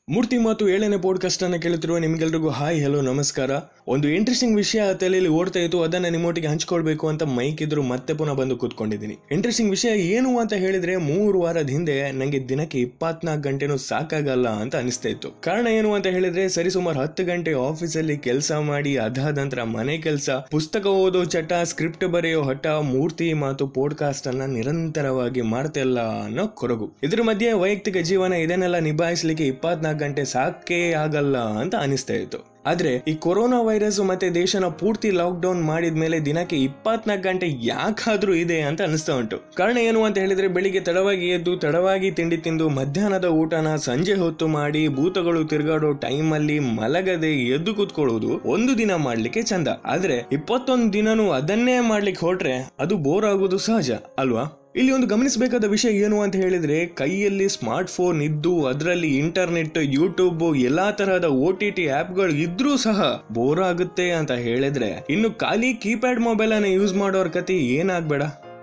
ಮೂರ್ತಿ ಮಾತು 7ನೇ ಪಾಡ್ಕಾಸ್ಟ್ ಅನ್ನು ಕೇಳುತ್ತಿರುವ ನಿಮಗೆಲ್ಲರಿಗೂ ಹಾಯ್ ಹಲೋ ನಮಸ್ಕಾರ. ಒಂದು ಇಂಟ್ರೆಸ್ಟಿಂಗ್ ವಿಷಯ ತಲೆಯಲ್ಲಿ ಓಡ್ತಾ ಇತ್ತು, ಅದನ್ನ ನಿಮ್ಮೊಟ್ಟಿಗೆ ಹಂಚ್ಕೊಳ್ಬೇಕು ಅಂತ ಮೈಕ್ ಇದ್ರು ಮತ್ತೆ ಪುನಃ ಬಂದು ಕೂತ್ಕೊಂಡಿದ್ದೀನಿ. ಇಂಟ್ರೆಸ್ಟಿಂಗ್ ವಿಷಯ ಏನು ಅಂತ ಹೇಳಿದ್ರೆ, 3 ವಾರದ ಹಿಂದೆ ನಂಗೆ ದಿನಕ್ಕೆ 24 ಗಂಟೆನೂ ಸಾಕಾಗಲ್ಲ ಅಂತ ಅನಿಸ್ತಾ ಇತ್ತು. ಕಾರಣ ಏನು ಅಂತ ಹೇಳಿದ್ರೆ, ಸರಿಸುಮಾರು 10 ಗಂಟೆ ಆಫೀಸಲ್ಲಿ ಕೆಲಸ ಮಾಡಿ ಅದಾದ ನಂತರ ಮನೆ ಕೆಲಸ, ಪುಸ್ತಕ ಓದೋ ಚಟ, ಸ್ಕ್ರಿಪ್ಟ್ ಬರೆಯೋ ಹಠ, ಮೂರ್ತಿ ಮಾತು ಪಾಡ್ಕಾಸ್ಟ್ ಅನ್ನ ನಿರಂತರವಾಗಿ ಮಾಡ್ತಿಲ್ಲ ಅನ್ನೋ ಕೊರಗು. ಇದ್ರ ಮಧ್ಯೆ ವೈಯಕ್ತಿಕ ಜೀವನ, ಇದನ್ನೆಲ್ಲ ನಿಭಾಯಿಸಲಿಕ್ಕೆ 24 ಗಂಟೆ ಸಾಕೇ ಆಗಲ್ಲ ಅಂತ ಅನಿಸ್ತಾ ಇತ್ತು. ಆದ್ರೆ ಈ ಕೊರೋನಾ ವೈರಸ್ ಮತ್ತೆ ದೇಶನ ಪೂರ್ತಿ ಲಾಕ್ ಡೌನ್ ಮಾಡಿದ್ಮೇಲೆ ದಿನಕ್ಕೆ 24 ಗಂಟೆ ಯಾಕಾದ್ರೂ ಇದೆ ಅಂತ ಅನಿಸ್ತಾ ಉಂಟು. ಕಾರಣ ಏನು ಅಂತ ಹೇಳಿದ್ರೆ, ಬೆಳಿಗ್ಗೆ ತಡವಾಗಿ ಎದ್ದು ತಡವಾಗಿ ತಿಂಡಿ ತಿಂದು ಮಧ್ಯಾಹ್ನದ ಊಟನ ಸಂಜೆ ಹೊತ್ತು ಮಾಡಿ ಭೂತಗಳು ತಿರುಗಾಡೋ ಟೈಮಲ್ಲಿ ಮಲಗದೆ ಎದ್ದು ಕೂತ್ಕೊಳ್ಳೋದು ಒಂದು ದಿನ ಮಾಡ್ಲಿಕ್ಕೆ ಚಂದ. ಆದ್ರೆ 21 ದಿನನೂ ಅದನ್ನೇ ಮಾಡ್ಲಿಕ್ಕೆ ಹೊರಟ್ರೆ ಅದು ಬೋರ್ ಆಗೋದು ಸಹಜ ಅಲ್ವಾ? ಇಲ್ಲಿ ಒಂದು ಗಮನಿಸಬೇಕಾದ ವಿಷಯ ಏನು ಅಂತ ಹೇಳಿದ್ರೆ, ಕೈಯಲ್ಲಿ ಸ್ಮಾರ್ಟ್ ಫೋನ್ ಇದ್ದು ಅದರಲ್ಲಿ ಇಂಟರ್ನೆಟ್, ಯೂಟ್ಯೂಬ್, ಎಲ್ಲಾ ತರಹದ OTT ಆಪ್ಗಳು ಇದ್ರೂ ಸಹ ಬೋರ್ ಆಗುತ್ತೆ ಅಂತ ಹೇಳಿದ್ರೆ, ಇನ್ನು ಖಾಲಿ ಕೀಪ್ಯಾಡ್ ಮೊಬೈಲ್ ಅನ್ನ ಯೂಸ್ ಮಾಡೋರ್ ಕತೆ ಏನಾಗ್ಬೇಡ.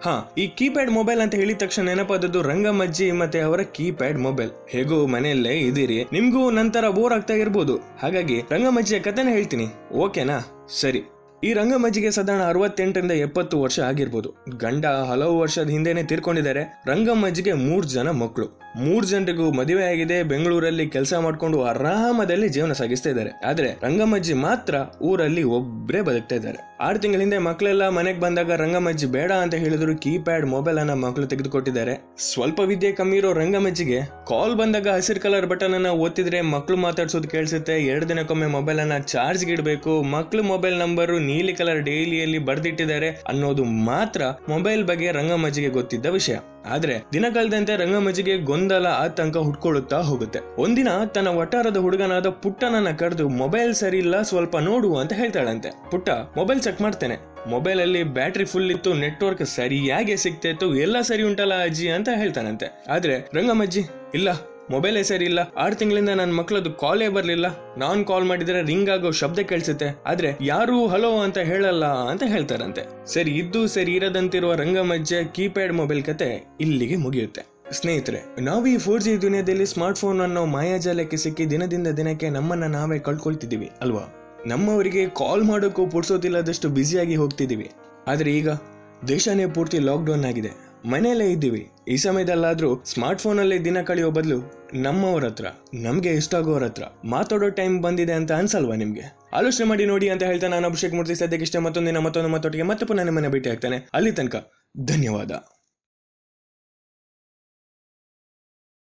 ಈ ಕೀಪ್ಯಾಡ್ ಮೊಬೈಲ್ ಅಂತ ಹೇಳಿದ ತಕ್ಷಣ ನೆನಪಾದದ್ದು ರಂಗಮಜ್ಜಿ ಮತ್ತೆ ಅವರ ಕೀಪ್ಯಾಡ್ ಮೊಬೈಲ್. ಹೇಗೂ ಮನೆಯಲ್ಲೇ ಇದೀರಿ, ನಿಮ್ಗೂ ನಂತರ ಬೋರ್ ಆಗ್ತಾ ಇರ್ಬೋದು. ಹಾಗಾಗಿ ರಂಗಮಜ್ಜಿಯ ಕಥೆನ ಹೇಳ್ತೀನಿ, ಓಕೆನಾ? ಸರಿ. ಈ ರಂಗಮಜ್ಜಿಗೆ ಸಾಧಾರಣ 68ರಿಂದ 70 ವರ್ಷ ಆಗಿರ್ಬೋದು. ಗಂಡ ಹಲವು ವರ್ಷದ ಹಿಂದೆನೆ ತೀರ್ಕೊಂಡಿದ್ದಾರೆ. ರಂಗಮಜ್ಜಿಗೆ 3 ಜನ ಮಕ್ಕಳು. 3 ಜನರಿಗೂ ಮದುವೆ ಆಗಿದೆ. ಬೆಂಗಳೂರಲ್ಲಿ ಕೆಲಸ ಮಾಡ್ಕೊಂಡು ಆರಾಮದಲ್ಲಿ ಜೀವನ ಸಾಗಿಸ್ತಾ ಇದ್ದಾರೆ. ಆದ್ರೆ ರಂಗಮಜ್ಜಿ ಮಾತ್ರ ಊರಲ್ಲಿ ಒಬ್ಬರೇ ಬದುಕ್ತಾ ಇದ್ದಾರೆ. 6 ತಿಂಗಳ ಹಿಂದೆ ಮಕ್ಕಳೆಲ್ಲ ಮನೆಗೆ ಬಂದಾಗ ರಂಗಮಜ್ಜಿ ಬೇಡ ಅಂತ ಹೇಳಿದ್ರು ಕೀಪ್ಯಾಡ್ ಮೊಬೈಲ್ ಅನ್ನ ಮಕ್ಕಳು ತೆಗೆದುಕೊಟ್ಟಿದ್ದಾರೆ. ಸ್ವಲ್ಪ ವಿದ್ಯೆ ಕಮ್ಮಿ ಇರೋ ರಂಗಮಜ್ಜಿಗೆ ಕಾಲ್ ಬಂದಾಗ ಹಸಿರು ಕಲರ್ ಬಟನ್ ಅನ್ನ ಒತ್ತಿದ್ರೆ ಮಕ್ಕಳು ಮಾತಾಡ್ಸೋದು ಕೇಳಿಸುತ್ತೆ. 2 ದಿನಕ್ಕೊಮ್ಮೆ ಮೊಬೈಲ್ ಅನ್ನ ಚಾರ್ಜ್ಗೆ ಇಡಬೇಕು. ಮಕ್ಕಳು ಮೊಬೈಲ್ ನಂಬರ್ ನೀಲಿ ಕಲರ್ ಡೈಲಿಯಲ್ಲಿ ಬರ್ದಿಟ್ಟಿದ್ದಾರೆ ಅನ್ನೋದು ಮಾತ್ರ ಮೊಬೈಲ್ ಬಗ್ಗೆ ರಂಗಮಜ್ಜಿಗೆ ಗೊತ್ತಿದ್ದ ವಿಷಯ. ಆದ್ರೆ ದಿನ ಕಳೆದಂತೆ ರಂಗಮಜ್ಜಿಗೆ ಗೊಂದಲ, ಆತಂಕ ಹುಟ್ಕೊಳ್ಳುತ್ತಾ ಹೋಗುತ್ತೆ. ಒಂದಿನ ತನ್ನ ವಟಾರದ ಹುಡುಗನಾದ ಪುಟ್ಟನನ್ನ ಕರೆದು ಮೊಬೈಲ್ ಸರಿ ಇಲ್ಲ, ಸ್ವಲ್ಪ ನೋಡು ಅಂತ ಹೇಳ್ತಾಳಂತೆ. ಪುಟ್ಟ ಮೊಬೈಲ್ ಚೆಕ್ ಮಾಡ್ತೇನೆ. ಮೊಬೈಲ್ ಅಲ್ಲಿ ಬ್ಯಾಟ್ರಿ ಫುಲ್ ಇತ್ತು, ನೆಟ್ವರ್ಕ್ ಸರಿಯಾಗಿ ಸಿಗ್ತಾ ಇತ್ತು, ಎಲ್ಲ ಸರಿ ಉಂಟಲ್ಲ ಅಜ್ಜಿ ಅಂತ ಹೇಳ್ತಾನಂತೆ. ಆದ್ರೆ ರಂಗಮಜ್ಜಿ, ಇಲ್ಲ ಮೊಬೈಲೇ ಸರಿ ಇಲ್ಲ, 6 ತಿಂಗಳಿಂದ ನನ್ನ ಮಕ್ಕಳದು ಕಾಲೇ ಬರ್ಲಿಲ್ಲ, ನಾನ್ ಕಾಲ್ ಮಾಡಿದ್ರೆ ರಿಂಗ್ ಆಗೋ ಶಬ್ದ ಕೇಳಿಸುತ್ತೆ, ಆದ್ರೆ ಯಾರು ಹಲೋ ಅಂತ ಹೇಳಲ್ಲ ಅಂತ ಹೇಳ್ತಾರಂತೆ. ಸರಿ ಇದ್ದು ಸರಿ ಇರದಂತಿರುವ ರಂಗಮಜ್ಜೆ ಕೀಪ್ಯಾಡ್ ಮೊಬೈಲ್ ಕತೆ ಇಲ್ಲಿಗೆ ಮುಗಿಯುತ್ತೆ. ಸ್ನೇಹಿತರೆ, ನಾವು ಈ 4G ದುನಿಯಾದಲ್ಲಿ ಸ್ಮಾರ್ಟ್ ಫೋನ್ ಅನ್ನೋ ಮಾಯಾಜಾಲಕ್ಕೆ ಸಿಕ್ಕಿ ದಿನದಿಂದ ದಿನಕ್ಕೆ ನಮ್ಮನ್ನ ನಾವೇ ಕಳ್ಕೊಳ್ತಿದ್ದೀವಿ ಅಲ್ವಾ? ನಮ್ಮವರಿಗೆ ಕಾಲ್ ಮಾಡೋಕ್ಕೂ ಪುಡ್ಸೋದಿಲ್ಲದಷ್ಟು ಬ್ಯುಸಿಯಾಗಿ ಹೋಗ್ತಿದ್ದೀವಿ. ಆದ್ರೆ ಈಗ ದೇಶನೇ ಪೂರ್ತಿ ಲಾಕ್ ಡೌನ್ ಆಗಿದೆ, ಮನೆಯಲ್ಲೇ ಇದ್ದೀವಿ. ಈ ಸಮಯದಲ್ಲಾದ್ರೂ ಸ್ಮಾರ್ಟ್ ಫೋನ್ ಅಲ್ಲಿ ದಿನ ಕಳೆಯೋ ಬದಲು ನಮ್ಮವ್ರ ಹತ್ರ, ನಮ್ಗೆ ಇಷ್ಟ ಆಗೋರ ಹತ್ರ ಮಾತಾಡೋ ಟೈಮ್ ಬಂದಿದೆ ಅಂತ ಅನ್ಸಲ್ವಾ ನಿಮ್ಗೆ? ಆಲೋಚನೆ ಮಾಡಿ ನೋಡಿ ಅಂತ ಹೇಳ್ತಾ ನಾನು ಅಭಿಷೇಕ್ ಮೂರ್ತಿ ಸದ್ಯಕ್ಕೆ ಇಷ್ಟೇ. ಮತ್ತೊಂದಿನ ಮತ್ತೊಂದು ಮಾತೊಟ್ಟಿಗೆ ಮತ್ತೆ ಪುನಃ ನಿಮ್ಮನ್ನ ಭೇಟಿ ಆಗ್ತಾನೆ. ಅಲ್ಲಿ ತನಕ ಧನ್ಯವಾದ.